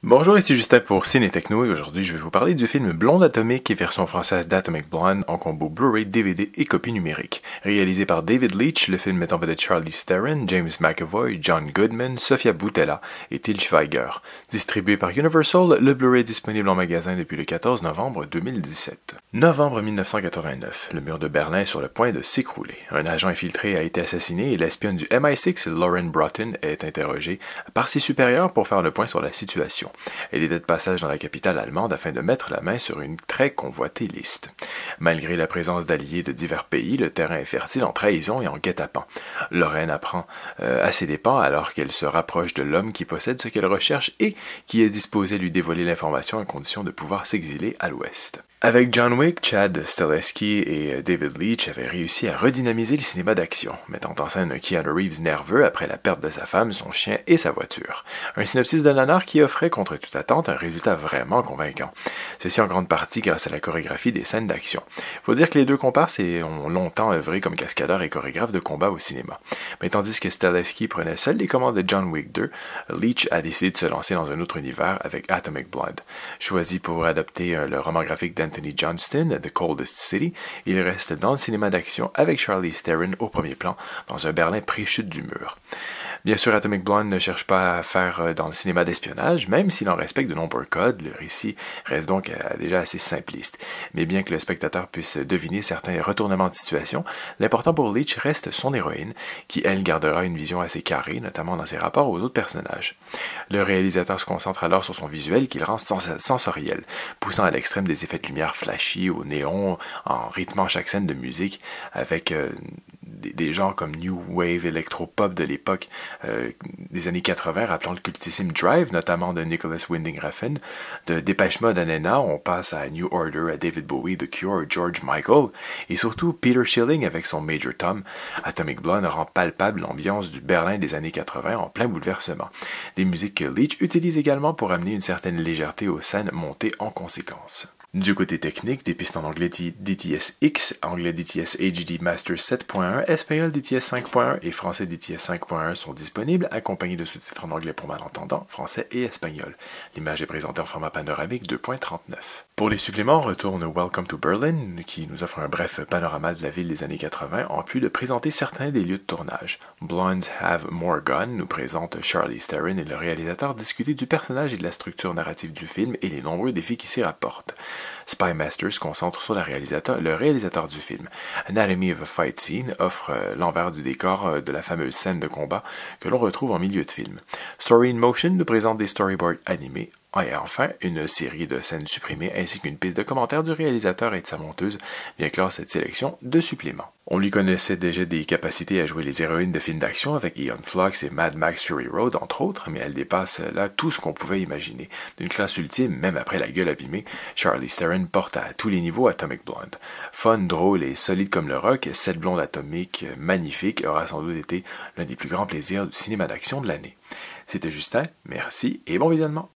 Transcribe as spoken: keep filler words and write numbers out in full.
Bonjour, ici Justin pour Ciné Techno et aujourd'hui je vais vous parler du film Blonde Atomique et version française d'Atomic Blonde en combo Blu-ray, D V D et copie numérique. Réalisé par David Leitch, le film met en vedette Charlize Theron, James McAvoy, John Goodman, Sofia Boutella et Til Schweiger. Distribué par Universal, le Blu-ray est disponible en magasin depuis le quatorze novembre deux mille dix-sept. Novembre mille neuf cent quatre-vingt-neuf, le mur de Berlin est sur le point de s'écrouler. Un agent infiltré a été assassiné et l'espionne du M I six, Lauren Broughton, est interrogée par ses supérieurs pour faire le point sur la situation. Elle était de passage dans la capitale allemande afin de mettre la main sur une très convoitée liste. Malgré la présence d'alliés de divers pays, le terrain est fertile en trahison et en guet-apens. Lorraine apprend euh, à ses dépens alors qu'elle se rapproche de l'homme qui possède ce qu'elle recherche et qui est disposé à lui dévoiler l'information à condition de pouvoir s'exiler à l'ouest. Avec John Wick, Chad Stahelski et David Leitch avaient réussi à redynamiser le cinéma d'action, mettant en scène un Keanu Reeves nerveux après la perte de sa femme, son chien et sa voiture. Un synopsis de nanar qui offrait, contre toute attente, un résultat vraiment convaincant. Ceci en grande partie grâce à la chorégraphie des scènes d'action. Il faut dire que les deux comparses ont longtemps œuvré comme cascadeurs et chorégraphes de combat au cinéma. Mais tandis que Stahelski prenait seul les commandes de John Wick deux, Leitch a décidé de se lancer dans un autre univers avec Atomic Blonde. Choisi pour adopter le roman graphique d'Anthony Johnston, The Coldest City, il reste dans le cinéma d'action avec Charlize Theron au premier plan, dans un Berlin pré-chute du mur. Bien sûr, Atomic Blonde ne cherche pas à faire dans le cinéma d'espionnage, même s'il en respecte de nombreux codes, le récit reste donc déjà assez simpliste. Mais bien que le spectateur puisse deviner certains retournements de situation, l'important pour Leitch reste son héroïne, qui elle gardera une vision assez carrée, notamment dans ses rapports aux autres personnages. Le réalisateur se concentre alors sur son visuel qu'il rend sens sensoriel, poussant à l'extrême des effets de lumière flashy au néon, en rythmant chaque scène de musique avec euh, des, des genres comme New Wave, Electro-Pop de l'époque euh, des années quatre-vingts, rappelant le cultissime Drive, notamment de Nicholas Winding Refn. De Dépêche Mode à Nena, on passe à New Order, à David Bowie, The Cure, George Michael, et surtout Peter Schilling avec son Major Tom. Atomic Blonde rend palpable l'ambiance du Berlin des années quatre-vingts en plein bouleversement. Des musiques que Leitch utilise également pour amener une certaine légèreté aux scènes montées en conséquence. Du côté technique, des pistes en anglais D T S X, anglais D T S H D Master sept point un, espagnol D T S cinq point un et français D T S cinq point un sont disponibles, accompagnés de sous-titres en anglais pour malentendants, français et espagnol. L'image est présentée en format panoramique deux point trente-neuf. Pour les suppléments, on retourne Welcome to Berlin, qui nous offre un bref panorama de la ville des années quatre-vingts, en plus de présenter certains des lieux de tournage. Blondes Have More Gun nous présente Charlize Theron et le réalisateur discuter du personnage et de la structure narrative du film et les nombreux défis qui s'y rapportent. Spy Master se concentre sur la réalisateur, le réalisateur du film. Anatomy of a Fight Scene offre euh, l'envers du décor euh, de la fameuse scène de combat que l'on retrouve en milieu de film. Story in Motion nous présente des storyboards animés. Et enfin, une série de scènes supprimées ainsi qu'une piste de commentaires du réalisateur et de sa monteuse vient clore cette sélection de suppléments. On lui connaissait déjà des capacités à jouer les héroïnes de films d'action avec Aeon Flux et Mad Max Fury Road entre autres, mais elle dépasse là tout ce qu'on pouvait imaginer. D'une classe ultime, même après la gueule abîmée, Charlize Theron porte à tous les niveaux Atomic Blonde. Fun, drôle et solide comme le rock, cette blonde atomique magnifique aura sans doute été l'un des plus grands plaisirs du cinéma d'action de l'année. C'était Justin, merci et bon visionnement!